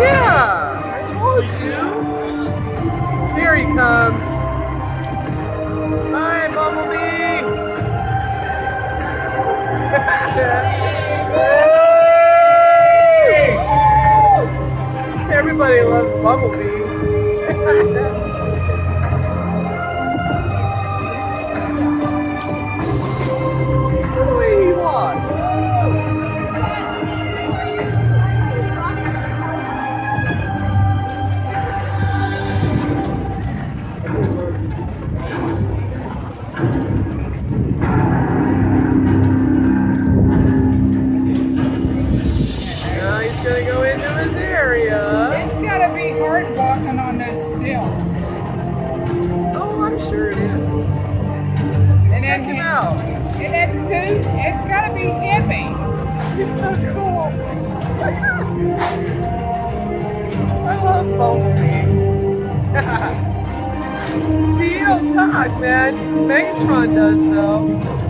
Yeah, I told you. Here he comes. Hi, Bumblebee. Everybody loves Bumblebee. The way he walks. Now he's gonna go into his area. It's gotta be hard walking on those stilts. Oh, I'm sure it is. And Check him out. And that suit, it's gotta be heavy. He's so cool. I love Bumblebee. See, you don't talk, man. Megatron does, though.